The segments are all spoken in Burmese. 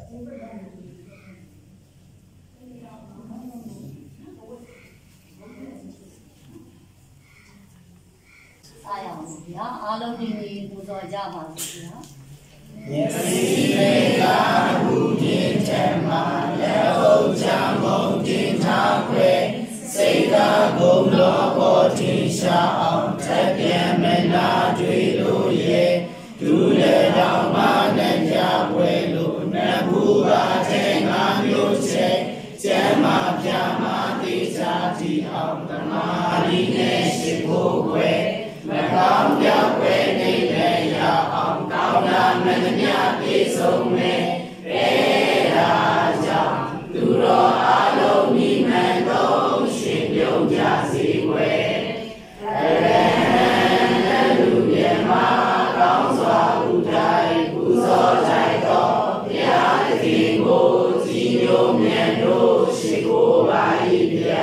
အားလုံးညီညီပူဇော်ကြပါစေဗျာ Yes, we are Tema, Leo, Jamon, Tintakwe, Sega, Golo, Botisha, Tepiamena, Duye, Dule, Dama, Nenjabuelu, Nebuga, Tenga, Yuse, Tema, Piama, Tizati, Amtamari, Shipokwe, Macam Yakwe, Nileya, Amtam, Menanya, Pisome, Raja, Duro, Alo, Nimendo, Shipyo, Jasiwe, Luyema, Kanswa, Udai, Uzo, Jaito, Yakingo, Zinyo, Mendo, Shiko, Baibia.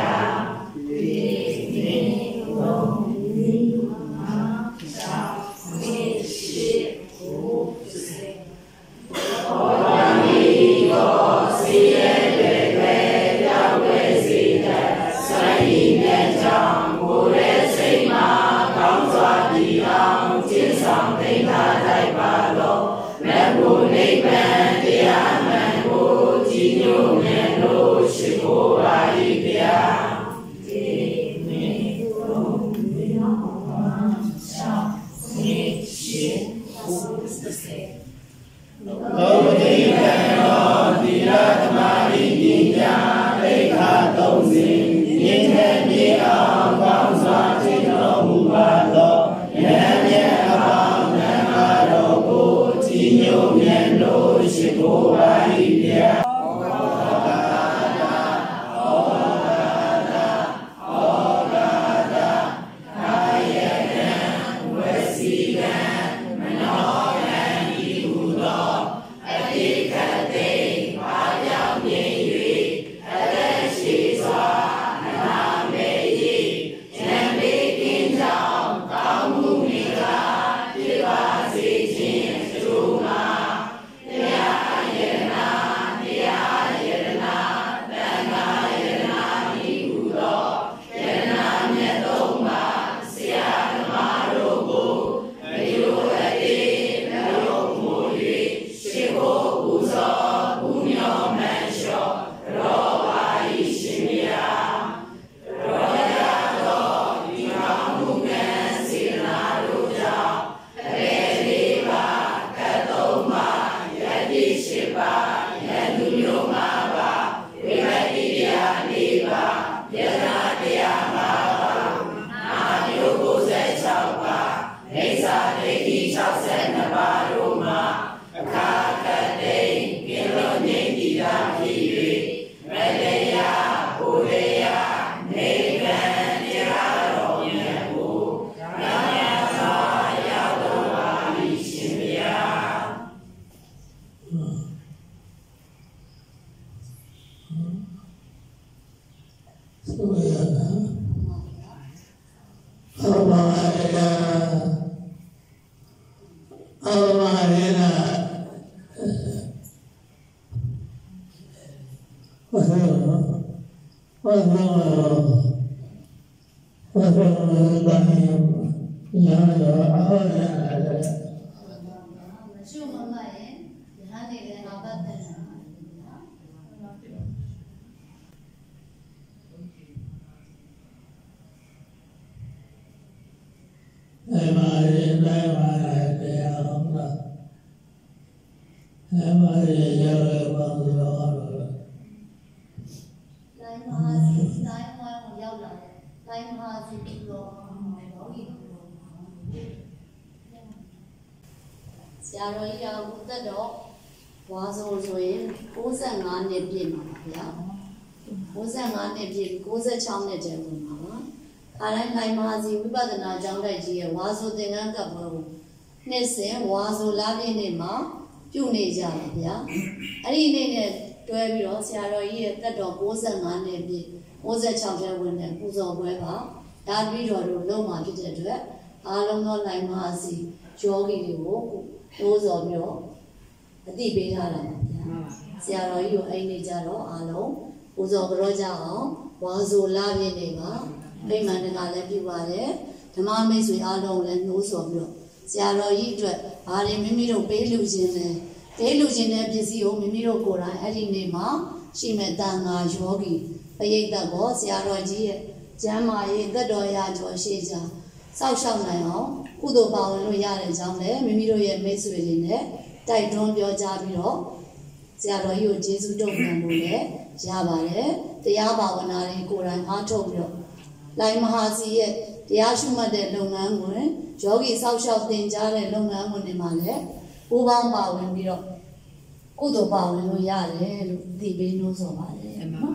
Yogi တွေကိုကိုးစော်ပြီးတော့အတိပေးထားတာပါဗျာဆရာတော်ကြီးကိုအိမ်နေကြတော့အားလုံးပူဇော်ကြောကြအောင်ဝါဆိုလာပြည့်နေပါအိမ်မှန်တကလည်းပြုပါတယ်ဓမ္မမိတ်ဆွေအားလုံးလည်းနှိုးဆော်ပြီးတော့ဆရာတော်ကြီးအတွက်ဘာတွေမိမိတို့ပေးလူခြင်းလဲပေးလူခြင်းတဲ့ပစ္စည်းကိုမိမိတို့ကိုယ်တိုင်အဲ့ဒီနေ့မှာရှိမဲ့တန်ဃာယောဂီပရိသတ်ကိုဆရာတော်ကြီးရဲ့ကျမ်းမာရေးသက်တော်ရာကျော်ရှိကြစောက်ရှောက်နိုင်အောင်ကုသိုလ်ပါဝင်လို့ရတဲ့အကြောင်းလည်းမိမိတို့ရဲ့မိတ်ဆွေတွေနဲ့တိုက်တွန်းပြောကြားပြီးတော့ဆရာတော်ကြီးကိုကျေးဇူးတုံ့ပြန်လို့လည်းရပါတယ်တရားဘာဝနာတွေကိုယ်တိုင်အားထုတ်ပြီးတော့လိုင်မဟာစီရဲ့တရားရှုမှတ်တဲ့လုပ်ငန်းကိုယောဂီစောက်ရှောက်သင်ကြားတဲ့လုပ်ငန်းကိုနေမှာလည်းပူးပေါင်းပါဝင်ပြီးတော့ကုသိုလ်ပါဝင်လို့ရတယ်လို့သိပေးလို့ဆိုပါတယ်နော်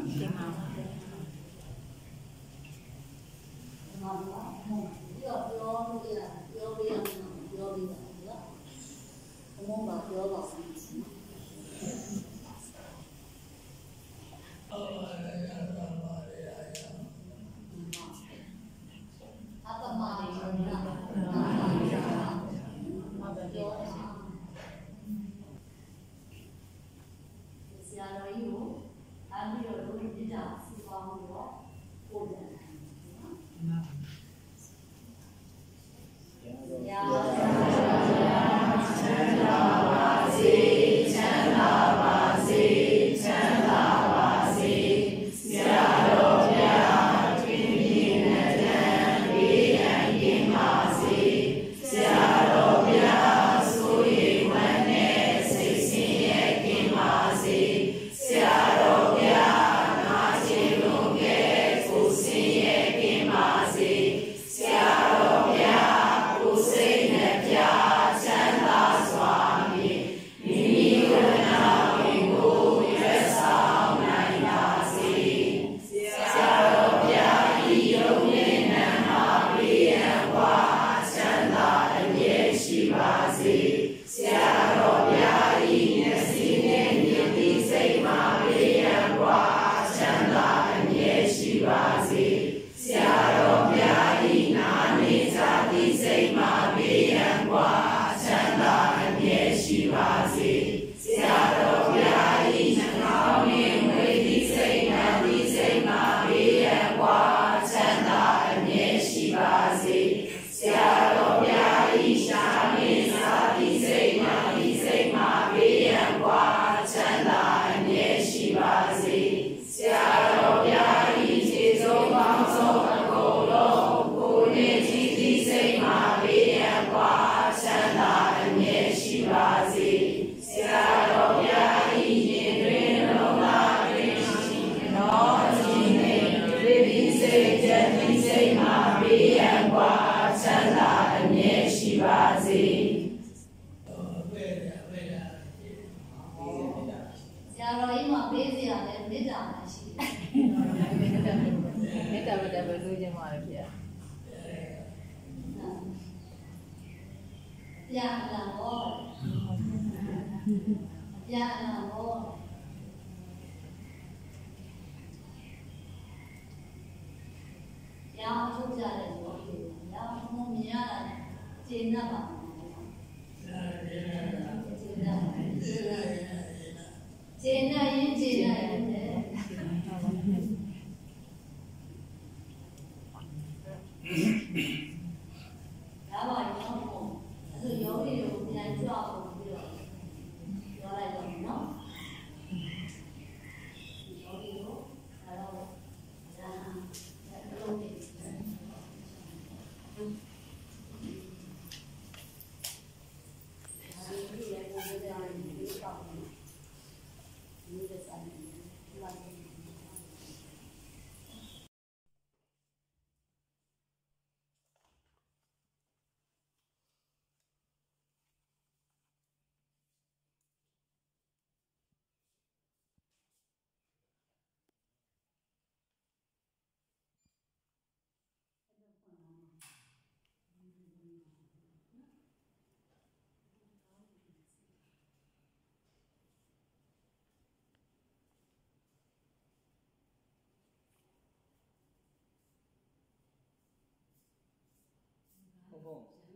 ပြောလို့ရပြောပေးရအောင်ပြောပေးပါနော်ဘုံမှာပြောပါ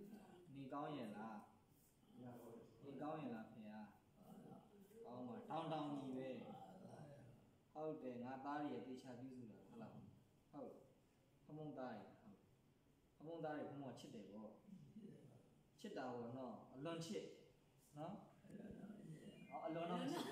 နေကောင်းရင်လားနေကောင်းရင်လားခင်ဗျာကောင်းပါတောင်းဟုတ်တယ်ငါသားတွေတေချာပြုစုတာဟုတ်လားဟုတ်ဖမုံသားတွေဟုတ်ဖမုံသားတွေဖမုံကချစ်တယ်ပေါ့ချစ်တာပေါ့နော်အလွန်ချစ်နော်အလွန်တော့ချစ်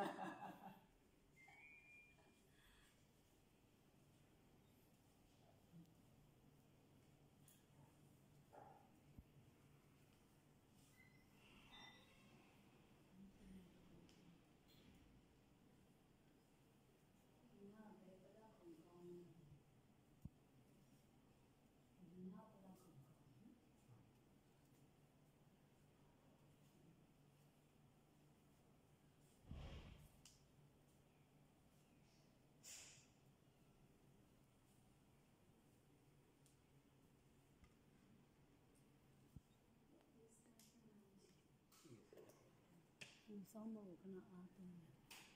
ဆောင်းဖို့ခဏအားသွင်းတယ်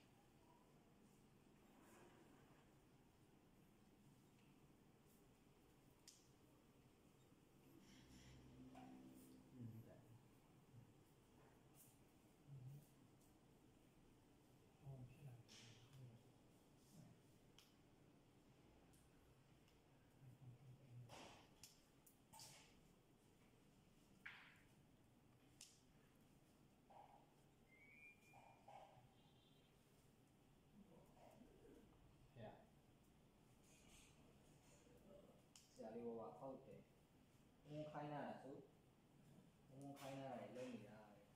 ဆရာလေးကဟုတ်တယ်ဘုံခိုင်းတာဆိုဘုံခိုင်းတာလည်းလုံးနေတာ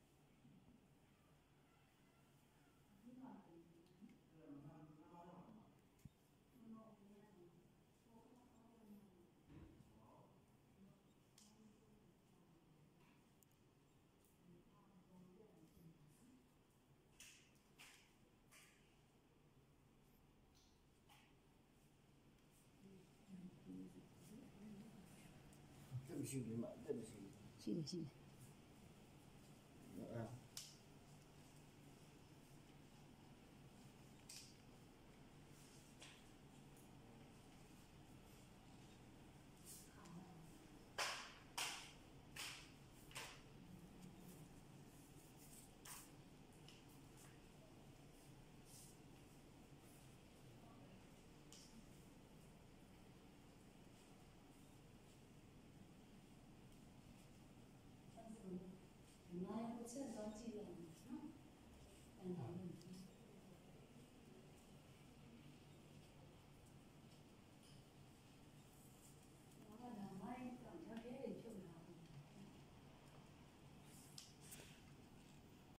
对不起你们，对不起。 ရှိတယ်ရှိတယ်啊。 你妈要不趁早记了。